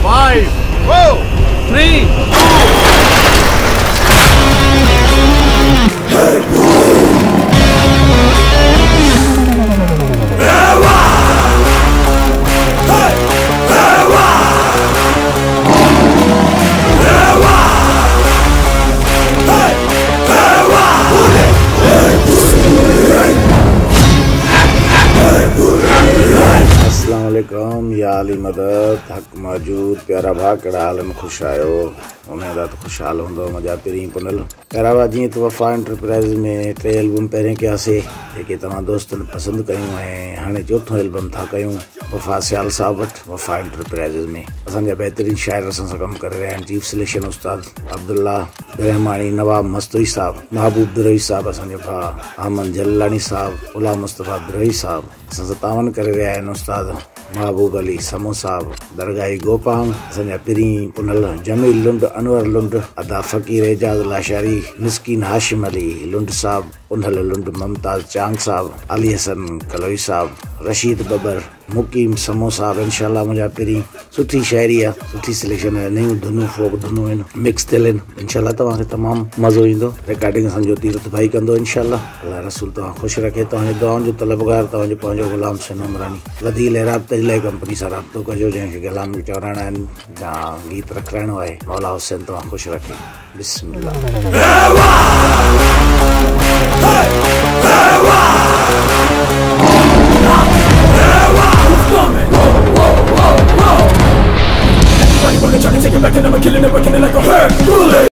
5, 4, 3, अस्सलामुअलैकुम या अली मदद हक मौजूद प्यारा भा कड़ा हाल में खुश आयो उम्मीद है तो खुशहाल होंदो मजा पेरी पुनल प्यारा भा जी तो वफा एंटरप्राइज में 3 एल्बम पहले क्या से जेके तमाम दोस्तों ने पसंद कयूं है हाने चौथो एल्बम था कयूं वफा सियाल साहब वट वफा एंटरप्राइज में असांजा बेहतरीन शायर असां सां कम करे रहा आहिनि चीफ सिलेक्शन उस्ताद अब्दुल्ला रहमानी नवाब मस्तूई साहब महबूब दुरई साहब असांजे भा अहमद जलानी साहब गुलाम मुस्तफा दुरई साहब असां सां तावन करे रहा आहिनि उस्ताद महबूब अली समो साहब दरगाही गोपांग असांजा पिरी पुनल जमील लुंड अनवर लुंड अदा फकीर एजाज लाशारी मिस्किन हाशिम अली लुंड साहब पुनल लुंड मुमताज चांग साहब अली हसन कलोई साहब रशीद बबर मुकीम समो साहब इंशाल्लाह मुझा पिरी सुठी शायरी है सुठी सिलेक्शन है न्यू धुनू फोक धुनू मिक्स थियन इंशाल्लाह तव्हांखे तमाम मज़ो ईंदो रिकॉर्डिंग असांजो तीरथ भाई कंदो इंशाल्लाह अल्लाह रसूल तव्हां ख़ुशि रखे तव्हांजे दुआउनि जो तलबगार तव्हांजो पंहिंजो गुलाम हुसैन उमरानी वधीक राब्ते जे लाइ कंपनी सां राब्तो कजो जंहिंखे गुलाम चवराइणा आहिनि या गीत रखाइणो आहे मौला हुसैन तव्हां ख़ुशि रखे बिस्मिल्लाह